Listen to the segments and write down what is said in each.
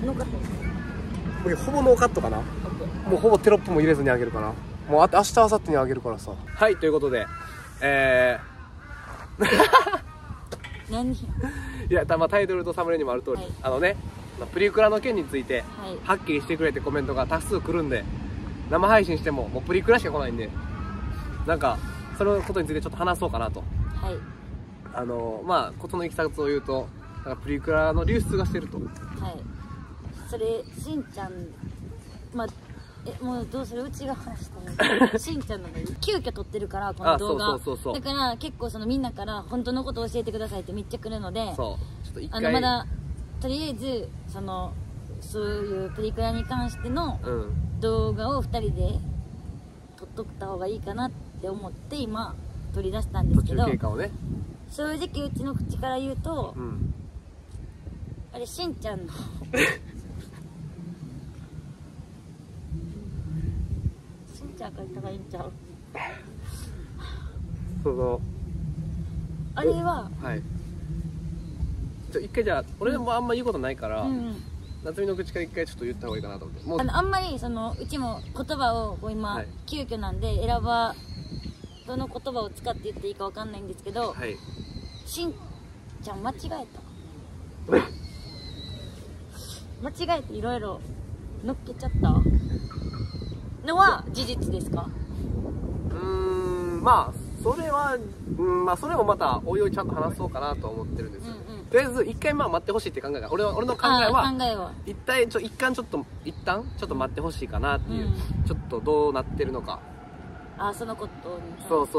ノーカット。 ほぼノーカットかな。もうほぼテロップも入れずにあげるかな。もう明日明後日にあげるからさ。はい、ということで何？ いや、タイトルとサムネにもある通り、ね、プリクラの件について、はっきりしてくれってコメントが多数来るんで、生配信してももうプリクラしか来ないんで、なんかそのことについてちょっと話そうかなと。 はい。 事のいきさつを言うと、なんかプリクラの流出がしてると。 はい。それしんちゃん、もうどうする、うちが話したのしんちゃんの急遽撮ってるからこの動画。 そうだから結構みんなから本当のことを教えてくださいってめっちゃ来るので、 そうちょっと一回まだとりあえずそういうプリクラに関しての動画を2人で撮っとった方がいいかなって思って今取り出したんですけど、 途中経過をね、 正直うちの口から言うと、あれしんちゃんのしんちゃんから言った方がいいんちゃう？ あれははい一回じゃあ、俺もあんま言うことないから、夏美の口から一回ちょっと言った方がいいかなと思って。もうあんまりうちも言葉を今、急遽なんでどの言葉を使って言っていいかわかんないんですけど、しんちゃん間違えた間違えていろいろ乗っけちゃったのは事実ですか？ それは、それもまたおいおいちゃんと話そうかなと思ってるんですよ。とりあえず一回待ってほしいって考えが、俺の考えは一旦ちょっと待ってほしいかなっていう、ちょっとどうなってるのか。 そのことに。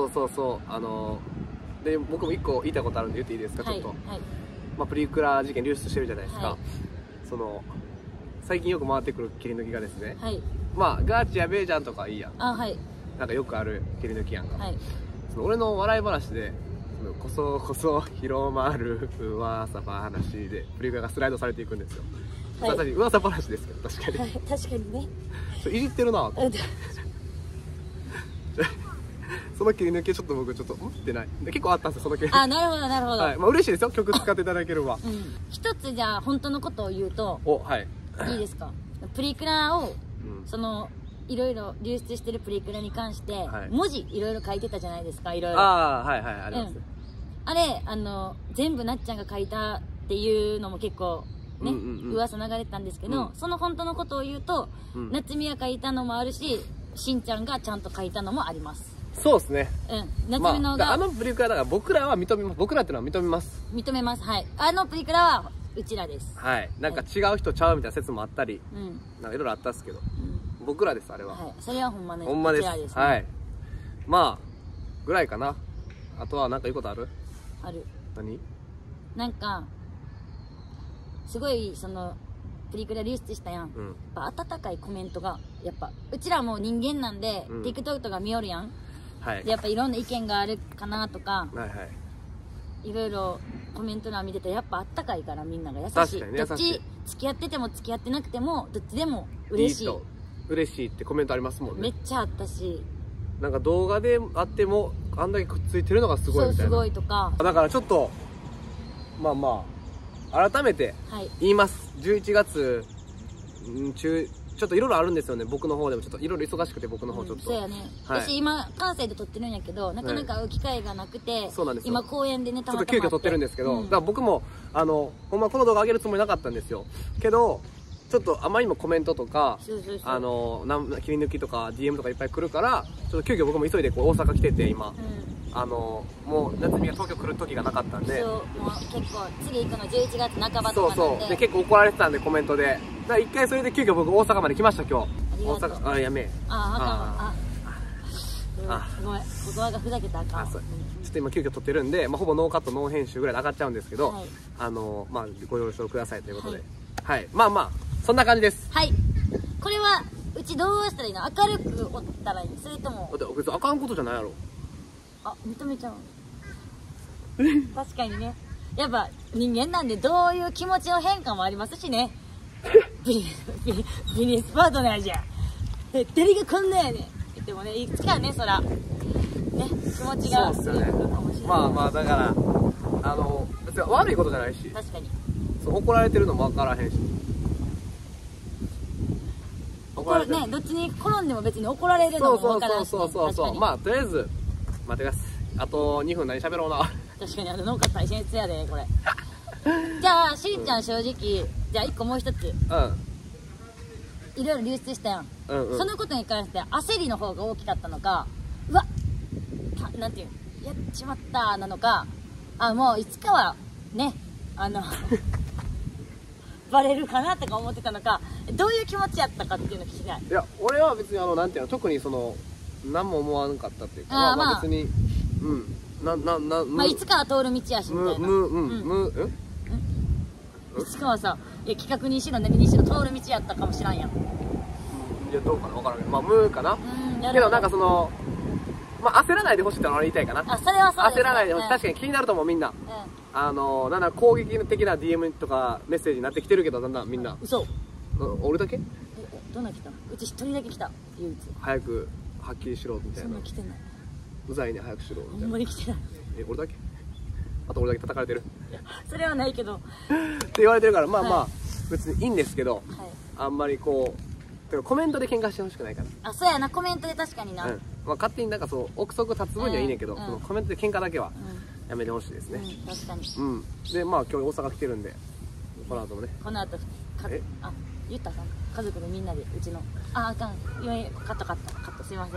そうで、僕も一個言いたいことあるんで言っていいですか？ちょっとプリクラ事件流出してるじゃないですか。最近よく回ってくる切り抜きがですね、ガチやべえじゃんとかいいやん、なんかよくある切り抜きやんか。俺の笑い話でこそこそ広まる噂話でプリクラがスライドされていくんですよ。噂話ですけど、確かに確かにね、 いじってるなとその切り抜きちょっと僕ってない結構あったんですよ、その切り抜き。 なるほどなるほど。 嬉しいですよ、曲使っていただけるわ。 一つじゃあ本当のことを言うといいですか？プリクラをいろいろ流出してるプリクラに関して文字いろいろ書いてたじゃないですか。いろいろあります。 あれ全部なっちゃんが書いたっていうのも結構ね、噂流れてたんですけど、その本当のことを言うと、夏美が書いたのもあるし、しんちゃんがちゃんと書いたのもあります。 そうですね。 夏美のがプリクラだから僕らは認めます。僕らっていうのは認めます。 認めます。はい。プリクラはうちらです。 はい。なんか違う人ちゃうみたいな説もあったり、なんかいろいろあったんですけど、僕らです、あれは。 それはほんまね。 ほんまです。はい。ぐらいかな。あとはなんか言うことある？ ある。 何？ なんかすごいプリクラ流出したやん。やっぱ温かいコメントがやっぱうちらも人間なんで、TikTok とか見よるやん。でやっぱいろんな意見があるかなとか、いろいろコメント欄見てたらやっぱあったかいから、みんなが優しい。どっち付き合ってても付き合ってなくてもどっちでも嬉しい。 嬉しいってコメントありますもんね。 めっちゃあったし、 なんか動画であってもあんだけくっついてるのがすごいみたいな。 そう、すごいとか。 だからちょっと改めて言います。11月中ちょっといろいろあるんですよね。僕の方でもちょっといろいろ忙しくて、僕の方ちょっと。 そうやね。私今関西で撮ってるんやけど、なかなか会う機会がなくて、今公園でね、 ちょっと急遽撮ってるんですけど、だから僕もほんまこの動画上げるつもりなかったんですよ。けどちょっとあまりにもコメントとか切り抜きとか DM とかいっぱい来るから、ちょっと急遽僕も急いで大阪来てて今、もう夏美が東京来る時がなかったんで、 もう結構次行くの11月半ばとかなんで、 で結構怒られてたんでコメントで、だから一回それで急遽僕大阪まで来ました。今日大阪、やめえ、 ごめん、言葉がふざけたらあかん。 ちょっと今急遽撮ってるんで、ほぼノーカットノー編集ぐらいで上がっちゃうんですけど、ご了承くださいということで、そんな感じです。 はい。これはうちどうしたらいいの？明るくおったらいいの？それとも別にあかんことじゃないやろ。 認めちゃう。確かにね。やっぱ人間なんでどういう気持ちの変化もありますしね。ビジネスパートナーじゃん。誰がこんなやねん。言ってもね、いつかね、そらね、気持ちがそうっすよね。だから別に悪いことじゃないし。 確かに。 怒られてるのも分からへんし。 ね、どっちに転んでも別に怒られるのも分からんし、ね、 そうまあとりあえず待ってください。あと2分何喋ろうな。 確かに農家大変やでこれ。じゃあしんちゃん正直じゃあ1個もう一つ、いろいろ流出したやん、そのことに関して焦りの方が大きかったのか、うわっなんていうやっちまったなのか、もういつかはねバレるかなとか思ってたのか、どういう気持ちやったかっていうの聞きたい。 いや俺は別になんていうの、特に何も思わなかったっていうか、まあ別にまあいつかは通る道やしみたいな。いつかはさ、企画にしろ何にしろ通る道やったかもしらんやん。 いやどうかな分からんけど、まあ無かな。けどなんかまあ焦らないでほしいってのは言いたいかな。 それはそうです。 焦らないでほしい。確かに気になると思うみんな。なんだ攻撃的な DM とかメッセージになってきてるけど、だんだんみんな。 嘘。 俺だけ？ どんな来た？うち一人だけ来た。唯一。 早くはっきりしろみたいな。 そんな来てない。 うざいね早くしろみたいな。 ほんまに来てない。 俺だけ？あと俺だけ叩かれてる。 それはないけど。 って言われてるから、まあまあ別にいいんですけど、あんまりコメントで喧嘩してほしくないから。 そうやな、コメントで確かにな。 まあ勝手になんか憶測立つ分にはいいねんけど、コメントで喧嘩だけはやめてほしいですね。 確かに。 でまあ今日大阪来てるんで、この後もね。 この後言ったか家族でみんなでうちのあかんカットすいません。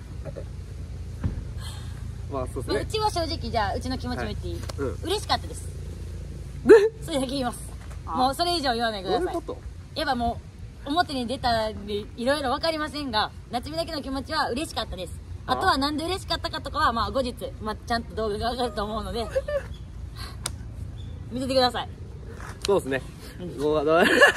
まあそうですね。 うちは正直じゃあうちの気持ちも言っていい？嬉しかったです。それだけ言います。もうそれ以上言わないでください。 どういうこと？ やっぱもう表に出たりいろいろ分かりませんが、夏美だけの気持ちは嬉しかったです。あとはなんで嬉しかったかとかはまあ後日ちゃんと動画が上がると思うので見ててください。 そうですね。動画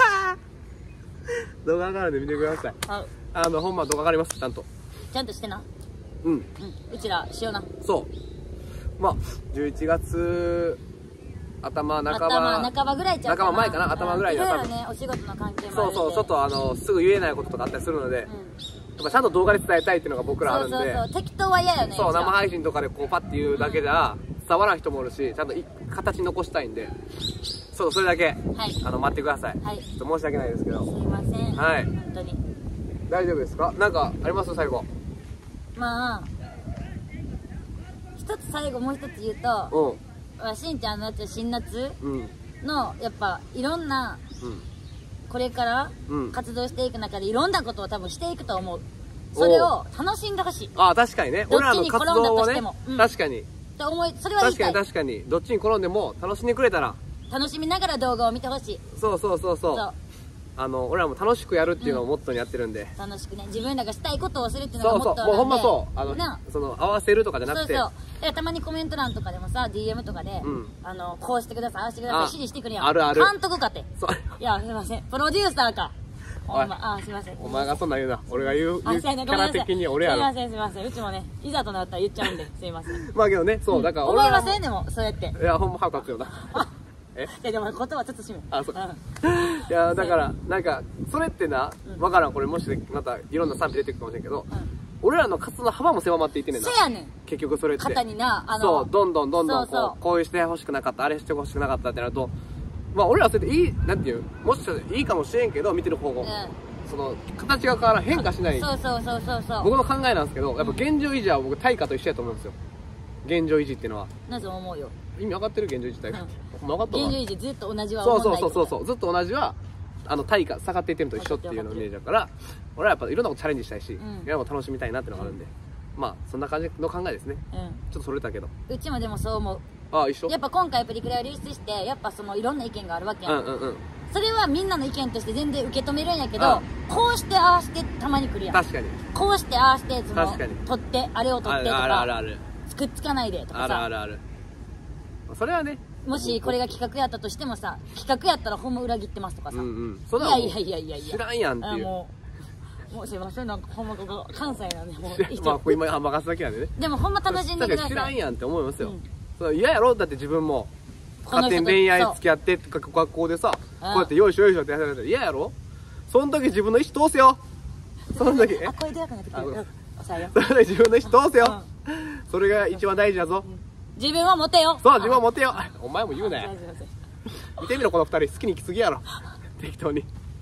上がるんで見てください。ほんま動画上がります。ちゃんとしてな。 うちらしような。 そうまあ11月頭半ばぐらいちゃうかな。 半ば前かな、頭ぐらいいろいろねお仕事の関係もあるんで。 ちょっとすぐ言えないこととかあったりするので、やっぱちゃんと動画で伝えたいっていうのが僕らあるんで。 適当は嫌よね。 そう生配信とかでパッて言うだけじゃ伝わらん人もおるし、ちゃんと形残したいんで、それだけ待ってください。ちょっと申し訳ないですけど。 すいません。本当に大丈夫ですか？なんかあります？最後。 まあ最後もう一つ言うと、しんちゃんの新夏のやっぱいろんなこれから活動していく中でいろんなことを多分していくと思う。それを楽しんでほしい。 確かにね。俺らの活動をね、確かに。 それは言いたい。 確かにどっちに転んでも楽しんでくれたら。 楽しみながら動画を見てほしい。 そう俺らも楽しくやるっていうのをモットーにやってるんで。 楽しくね、自分らがしたいことをするっていうのがモットーなんで。 もうほんまそう合わせるとかじゃなくて。 たまにコメント欄とかでもさ DM とかでこうしてください、ああしてください、指示してくれやん。監督かって。いやすいません、プロデューサーか。すいません。 お前がそんなん言うな。俺が言うキャラ的に俺やろ。 すいません。うちもね、いざとなったら言っちゃうんで、すいません。 まあけどね、だから思いませんでも、そうやって。 いや、ほんま腹立つよな。 でも言葉慎む。 いや、だから、なんか、それってな、わからん、これもしまたいろんな賛否出てくるかもしれんけど、俺らの活動の幅も狭まっていってんねんな。 そうやねん。 結局それって。 肩にな、 どんどんこういうしてほしくなかった、あれしてほしくなかったってなると、まあ俺らそれでいい、なんていう、もしかしたらいいかもしれんけど、見てる方も。形が変わらん、変化しない。 そう僕の考えなんですけど、やっぱ現状維持は僕対価と一緒やと思うんですよ。現状維持っていうのは。 なぜ思うよ。 意味分かってる？現状維持対価って。分かったわ。 現状維持ずっと同じは思わない。 そうずっと同じは対価下がっていってるのと一緒っていうのをイメージだから、俺はやっぱいろんなことチャレンジしたいし、いろんなこと楽しみたいなっていうのがあるんで、まあそんな感じの考えですね。ちょっとそれたけど。 うちもでもそう思う。 一緒。 やっぱ今回プリクラを流出してやっぱいろんな意見があるわけやん。それはみんなの意見として全然受け止めるんやけど、こうしてああしてたまに来るやん。 確かに。 こうしてああして取ってあれを取ってとかくっつかないでとかさ。 あるそれはね、 もしこれが企画やったとしてもさ、企画やったらほんま裏切ってますとかさ、いや知らんやんっていう。 もうすいません、なんかほんまここ関西なんでもうまあ今任すだけなんでね。 でもほんま楽しんでください。 知らんやんって思いますよ。嫌やろ。だって自分も勝手に恋愛付き合ってとか学校でさ、こうやってよいしょってやられたら嫌やろ。その時自分の意思通せよ。その時声でかくなってくる。 それで自分の意思通せよ。それが一番大事だぞ。 自分はモテよ。 そう、自分はモテよ。お前も言うなよ。見てみろこの二人、好きに来すぎやろ。適当に。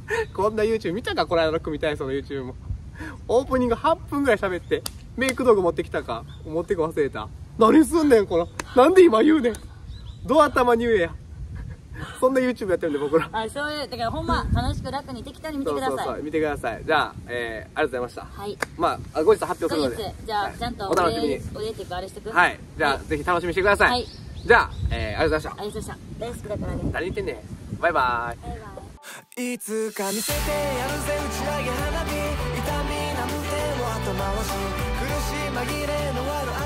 こんな YouTube 見たか、この間の組体操の YouTube も。オープニング8分ぐらい喋って、メイク道具持ってきたか、持ってく忘れた。何すんねん、この。なんで今言うねん。どう頭に言えや。そんな YouTube やってるんで、僕ら。 はい、そういう、だからほんま、楽しく楽に適当に見てください。 そう、見てください。じゃあ、ありがとうございました。 はい。 まあ、後日発表するので。 後日、じゃあ、ちゃんとお楽しみに。 お礼っていうか、あれしてく。 はい。じゃあ、ぜひ楽しみにしてください。はい。じゃあ、ありがとうございました。 ありがとうございました。大好きだからね。 誰に言ってんねん。バイバーイ。 バイバイ。いつか見せてやるぜ打ち上げ花火、痛みなんても後回し、苦し紛れの悪